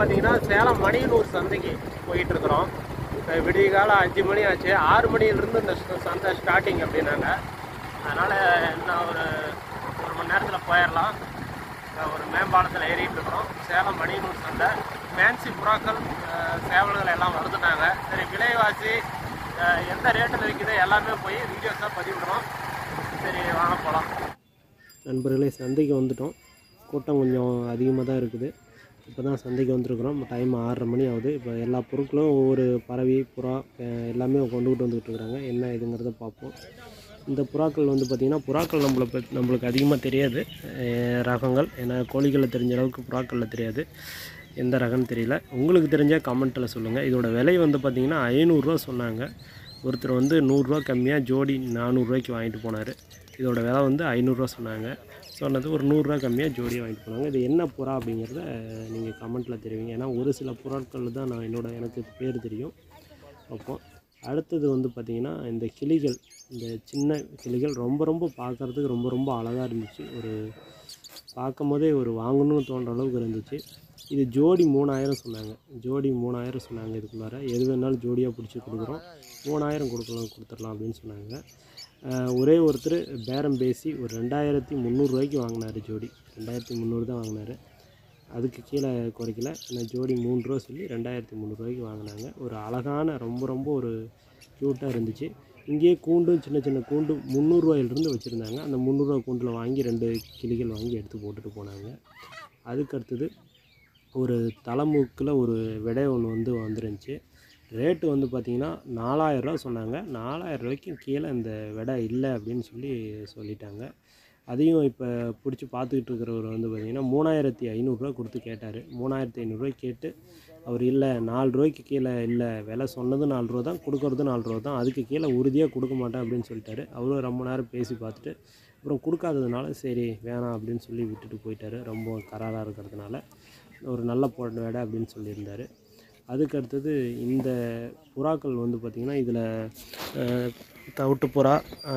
பார்த்தீங்கன்னா சேலம் மணியனூர் சந்தைக்கு போயிட்டுருக்குறோம். இப்போ விடிய காலம் 5 மணி ஆச்சு. 6 மணியிலிருந்து இந்த சந்தை ஸ்டார்டிங் அப்படின்னாங்க. அதனால் இன்னும் ஒரு மணி நேரத்தில் போயிடலாம். ஒரு மேம்பாலத்தில் ஏறிட்டு இருக்கிறோம். சேலம் மணியனூர் சந்தை ஃபேன்சி புறாக்கள் சேவல்கள் எல்லாம் வருதுனாங்க. சரி, விலைவாசி எந்த ரேட்டில் விற்கிது எல்லாமே போய் வீடியோஸாக பதிவிடுறோம். சரி, வாங்க போகலாம். நண்பர்களே, சந்தைக்கு வந்துட்டோம். கூட்டம் கொஞ்சம் அதிகமாக தான் இருக்குது. இப்போ தான் சந்தைக்கு வந்திருக்கிறோம். டைம் 6:30 மணி ஆகுது. இப்போ எல்லா பொருட்களும் ஒவ்வொரு பறவை புறா எல்லாமே கொண்டுகிட்டு வந்துக்கிட்டு இருக்கிறாங்க. என்ன இதுங்கிறத பார்ப்போம். இந்த புறாக்கள் வந்து பார்த்திங்கன்னா, புறாக்கள் நம்மளுக்கு அதிகமாக தெரியாது ரகங்கள். ஏன்னா கோழிகளில் தெரிஞ்ச அளவுக்கு புறாக்களில் தெரியாது. எந்த ரகம்னு தெரியல. உங்களுக்கு தெரிஞ்சால் கமெண்ட்டில் சொல்லுங்கள். இதோட விலை வந்து பார்த்திங்கன்னா 500 சொன்னாங்க. ஒருத்தர் வந்து 100 கம்மியாக ஜோடி 400 வாங்கிட்டு போனார். இதோட விலை வந்து 500 சொன்னாங்க. சொன்னது ஒரு 100 கம்மியாக ஜோடியாக வாங்கிட்டு போனாங்க. இது என்ன புறா அப்படிங்கிறத நீங்கள் கமெண்ட்டில் தெரிவிங்க. ஏன்னா ஒரு சில புறாக்கள் தான் எனக்கு பேர் தெரியும். அப்போ அடுத்தது வந்து பார்த்திங்கன்னா, இந்த கிளிகள், இந்த சின்ன கிளிகள் ரொம்ப பார்க்குறதுக்கு ரொம்ப அழகாக இருந்துச்சு. ஒரு பார்க்கும் போதே ஒரு வாங்கணும்னு தோன்ற அளவுக்கு இருந்துச்சு. இது ஜோடி 3000 சொன்னாங்க. ஜோடி 3000 சொன்னாங்க. இதுக்குள்ளார எது வேணாலும் ஜோடியாக பிடிச்சி கொடுக்குறோம். 3000 கொடுத்துடலாம் அப்படின்னு சொன்னாங்க. ஒரே ஒருத்தர் பேரம் பேசி ஒரு 2300 வாங்கினார். ஜோடி 2300 தான் வாங்கினார். அதுக்கு கீழே குறைக்கல. ஆனால் ஜோடி 3 சொல்லி 2300 வாங்கினாங்க. ஒரு அழகான ரொம்ப ஒரு க்யூட்டாக இருந்துச்சு. இங்கேயே கூண்டும் சின்ன கூண்டு 300 வச்சுருந்தாங்க. அந்த 300 கூண்டில் வாங்கி 2 கிளிகள் வாங்கி எடுத்து போட்டுட்டு போனாங்க. அதுக்கு அடுத்தது ஒரு தலைமூக்கில் ஒரு விடை ஒன்று வந்துருந்துச்சு. ரேட்டு வந்து பார்த்திங்கன்னா 4000 சொன்னாங்க. 4000 கீழே இந்த விடை இல்லை அப்படின்னு சொல்லிட்டாங்க. அதையும் இப்போ பிடிச்சி பார்த்துக்கிட்டு இருக்கிறவர் வந்து பார்த்திங்கன்னா 3500 கொடுத்து கேட்டார். 3500 கேட்டு அவர் இல்லை, 4 கீழே இல்லை, விலை சொன்னது 4 தான், கொடுக்குறது 4 தான், அதுக்கு கீழே உறுதியாக கொடுக்க மாட்டேன் அப்படின்னு சொல்லிட்டாரு. அவரும் ரொம்ப நேரம் பேசி பார்த்துட்டு அப்புறம் கொடுக்காததுனால சரி வேணாம் அப்படின்னு விட்டுட்டு போயிட்டார். ரொம்ப கராராக இருக்கிறதுனால ஒரு நல்ல விடை அப்படின்னு சொல்லியிருந்தார். அதுக்கு அடுத்தது இந்த புறாக்கள் வந்து பார்த்திங்கன்னா, இதில் தவிட்டு புறா,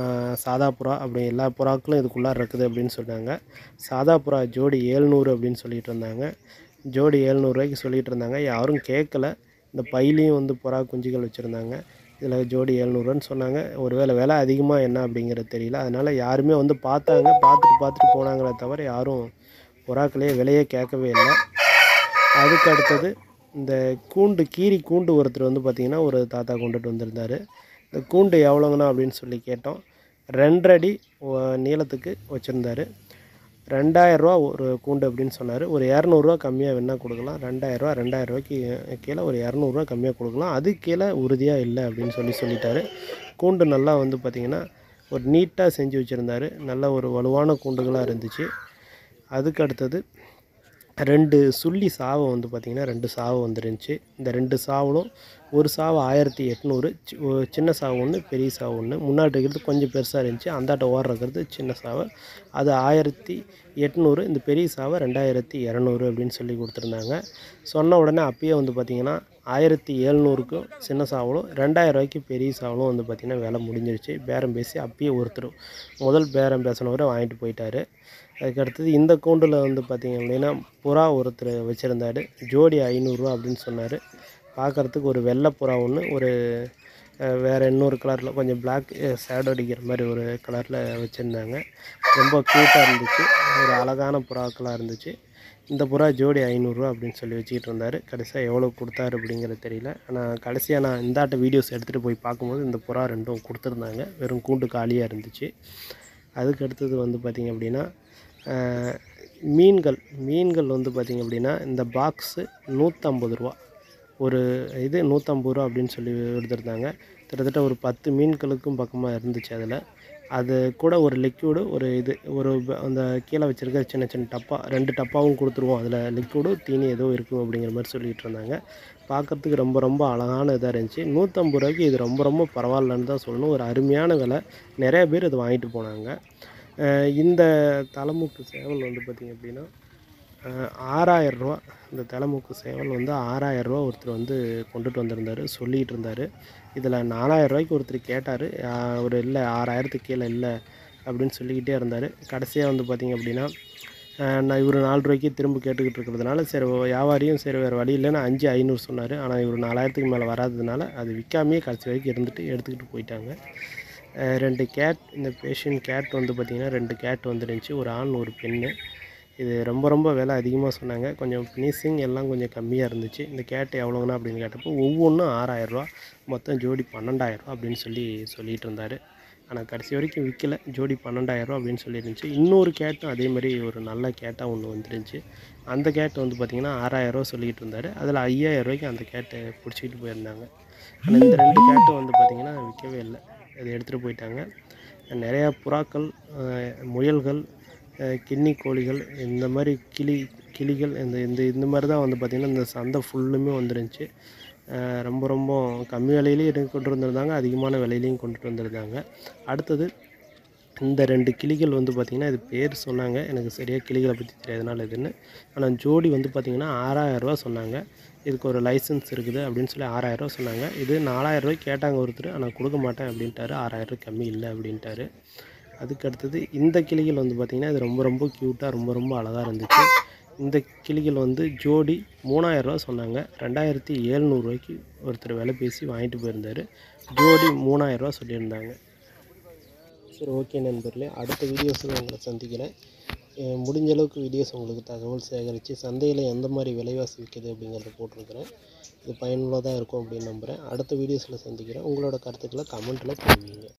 சாதா புறா அப்படி எல்லா புறாக்களும் இதுக்குள்ளார இருக்குது அப்படின்னு சொன்னாங்க. சாதா புறா ஜோடி 700 அப்படின்னு சொல்லிகிட்டு இருந்தாங்க. ஜோடி 700 சொல்லிகிட்டு இருந்தாங்க. யாரும் கேட்கல. இந்த பையிலையும் வந்து புறா குஞ்சுகள் வச்சுருந்தாங்க. இதில் ஜோடி 700 சொன்னாங்க. ஒருவேளை விலை அதிகமாக என்ன அப்படிங்கிறது தெரியல. அதனால் யாருமே வந்து பார்த்துட்டு போனாங்களே தவிர யாரும் புறாக்களே விலையே கேட்கவே இல்லை. அதுக்கு அடுத்தது இந்த கீரி கூண்டு ஒருத்தர் வந்து பார்த்திங்கன்னா ஒரு தாத்தா கொண்டுட்டு வந்திருந்தார். இந்த கூண்டு எவ்வளோங்கண்ணா அப்படின்னு கேட்டோம். 2 அடி நீளத்துக்கு வச்சுருந்தார். 2000 ஒரு கூண்டு அப்படின்னு சொன்னார். ஒரு 200 கம்மியாக வேணால் கொடுக்கலாம். 2000 கீழே ஒரு 200 கம்மியாக கொடுக்கலாம். அது கீழே உறுதியாக இல்லை அப்படின்னு சொல்லிட்டாரு. கூண்டு நல்லா வந்து பார்த்திங்கன்னா ஒரு நீட்டாக செஞ்சு வச்சுருந்தார். நல்ல ஒரு வலுவான கூண்டுகளாக இருந்துச்சு. அதுக்கு அடுத்தது 2 சுள்ளி சாவை வந்து பார்த்திங்கன்னா 2 சாவை வந்துருந்துச்சு. இந்த 2 சாவலும் ஒரு சாவை 1800, சின்ன சாவு ஒன்று, பெரிய சாவு ஒன்று. முன்னாடி இருக்கிறது கொஞ்சம் பெருசாக இருந்துச்சு. அந்தாட்ட இருக்கிறது சின்ன சாவை, அது 1800. இந்த பெரிய சாவை 2200 அப்படின்னு கொடுத்துருந்தாங்க. சொன்ன உடனே அப்பயே வந்து பார்த்திங்கன்னா 1700 சின்ன சாவலும் 2000 பெரிய சாவலும் வந்து பார்த்திங்கன்னா விலை முடிஞ்சிருச்சு. பேரம் பேசி அப்பயே ஒருத்தர் முதல் பேரம் பேசினவரை வாங்கிட்டு போயிட்டார். அதுக்கடுத்தது இந்த கூண்டில் வந்து பார்த்திங்க அப்படின்னா புறா ஒருத்தர் வச்சுருந்தார். ஜோடி 500 அப்படின்னு சொன்னார். பார்க்குறதுக்கு ஒரு வெள்ளை புறா ஒன்று, ஒரு வேறு இன்னொரு கலரில் கொஞ்சம் பிளாக் ஷேடோ அடிக்கிற மாதிரி ஒரு கலரில் வச்சுருந்தாங்க. ரொம்ப க்யூட்டாக இருந்துச்சு. ஒரு அழகான புறாக்களாக இருந்துச்சு. இந்த புறா ஜோடி 500 அப்படின்னு வச்சுக்கிட்டு இருந்தார். கடைசியாக எவ்வளோ கொடுத்தாரு அப்படிங்கிறது தெரியல. ஆனால் கடைசியாக நான் இந்தாட்ட வீடியோஸ் எடுத்துகிட்டு போய் பார்க்கும்போது இந்த புறா 2 கொடுத்துருந்தாங்க. வெறும் கூண்டு காலியாக இருந்துச்சு. அதுக்கு அடுத்தது வந்து பார்த்திங்க அப்படின்னா மீன்கள் வந்து பார்த்திங்க அப்படின்னா இந்த பாக்ஸு 150 ஒரு இது 150 அப்படின்னு எடுத்துருந்தாங்க. கிட்டத்தட்ட ஒரு 10 மீன்களுக்கும் பக்கமாக இருந்துச்சு. அது கூட ஒரு லிக்யூடு, ஒரு அந்த கீழே வச்சுருக்க சின்ன டப்பா, 2 டப்பாவும் கொடுத்துருவோம். அதில் லிக்யூடு தீனி ஏதோ இருக்கும் அப்படிங்கிற மாதிரி சொல்லிகிட்டு இருந்தாங்க. பார்க்குறதுக்கு ரொம்ப அழகான இதாக இருந்துச்சு. 150 இது ரொம்ப பரவாயில்லன்னு தான் சொல்லணும். ஒரு அருமையான விலை. நிறைய பேர் இது வாங்கிட்டு போனாங்க. இந்த தலைமூக்கு சேவல் வந்து பார்த்திங்க அப்படின்னா 6000 இந்த தலைமூக்கு சேவல் வந்து 6000 ஒருத்தர் வந்து கொண்டுட்டு வந்திருந்தார், சொல்லிகிட்டு இருந்தார். இதில் 4000 ஒருத்தர் கேட்டார். ஒரு இல்லை 6000 கீழே இல்லை அப்படின்னு சொல்லிக்கிட்டே இருந்தார். கடைசியாக வந்து பார்த்திங்க அப்படின்னா நான் இவர் 4 ரூபாய்க்கு திரும்ப கேட்டுக்கிட்டு இருக்கிறதுனால சரி வியாபாரியும் சரி வேறு வழி இல்லைன்னு 5,500 சொன்னார். ஆனால் இவர் 4,000க்கு மேலே வராததுனால அது விற்காமையே கடைசி வரைக்கும் இருந்துட்டு எடுத்துக்கிட்டு போயிட்டாங்க. 2 கேட், இந்த பேஷியன் கேட் வந்து பார்த்திங்கன்னா 2 கேட் வந்துருந்துச்சு, ஒரு ஆண் ஒரு பெண்ணு. இது ரொம்ப ரொம்ப விலை அதிகமாக சொன்னாங்க. கொஞ்சம் ஃபினிஷிங் எல்லாம் கொஞ்சம் கம்மியாக இருந்துச்சு. இந்த கேட் எவ்வளோங்கண்ணா அப்படின்னு கேட்டப்போ ஒவ்வொன்றும் 6,000 ரூபா, மொத்தம் ஜோடி 12,000 ரூபா அப்படின்னு சொல்லிகிட்டு இருந்தார். ஆனால் கடைசி வரைக்கும் விற்கல. ஜோடி 12,000 ரூபா அப்படின்னு சொல்லியிருந்துச்சு. இன்னொரு கேட்டும் அதே மாதிரி ஒரு நல்ல கேட்டாக ஒன்று வந்துருந்துச்சு. அந்த கேட் வந்து பார்த்திங்கன்னா 6,000 ரூபா சொல்லிகிட்டு இருந்தார். அதில் 5,000 ரூபாய்க்கு அந்த கேட்டை பிடிச்சிக்கிட்டு போயிருந்தாங்க. ஆனால் இந்த 2 கேட்டும் வந்து பார்த்திங்கன்னா விற்கவே இல்லை, அதை எடுத்துகிட்டு போயிட்டாங்க. நிறையா புறாக்கள், முயல்கள், கின்னி கோழிகள், இந்த மாதிரி கிளிகள், இந்த மாதிரி தான் வந்து பார்த்திங்கன்னா இந்த சந்தை ஃபுல்லுமே வந்துருந்துச்சு. ரொம்ப ரொம்ப கம்மி விலையிலையும் கொண்டு வந்திருந்தாங்க, அதிகமான விலையிலையும் கொண்டுட்டு வந்திருந்தாங்க. அடுத்தது இந்த 2 கிளிகள் வந்து பார்த்திங்கன்னா இது பேர் சொன்னாங்க, எனக்கு சரியாக கிளிகளை பற்றி தெரியாதனால இதுன்னு. ஆனால் ஜோடி வந்து பார்த்திங்கன்னா 6,000 ரூபா சொன்னாங்க. இதுக்கு ஒரு லைசன்ஸ் இருக்குது அப்படின்னு சொல்லி 6,000 ரூபா சொன்னாங்க. இது 4,000 ரூபாய்க்கு கேட்டாங்க ஒருத்தர், ஆனால் கொடுக்க மாட்டேன் அப்படின்ட்டாரு. 6,000 ரூபாய் கம்மி இல்லை அப்படின்ட்டாரு. அதுக்கு அடுத்தது இந்த கிளிகள் வந்து பார்த்திங்கன்னா இது ரொம்ப ரொம்ப க்யூட்டாக ரொம்ப ரொம்ப அழகாக இருந்துச்சு. இந்த கிளிகள் வந்து ஜோடி 3,000 ரூபா சொன்னாங்க. 2,700 ரூபாய்க்கு ஒருத்தர் விலை பேசி வாங்கிட்டு போயிருந்தார். ஜோடி 3,000 ரூபா சொல்லியிருந்தாங்க. சரி, ஓகே நண்பர்களே, அடுத்த வீடியோஸில் உங்களை சந்திக்கிறேன். முடிஞ்ச அளவுக்கு வீடியோஸ் உங்களுக்கு தகவல் சேகரித்து சந்தையில் எந்த மாதிரி விலைவாசி விற்கிது அப்படிங்கிறத போட்டிருக்கிறேன். இது பயனுள்ளதாக இருக்கும் அப்படின்னு நம்புகிறேன். அடுத்த வீடியோஸில் சந்திக்கிறேன். உங்களோட கருத்துக்களை கமெண்ட்டில் தெரிவிங்க.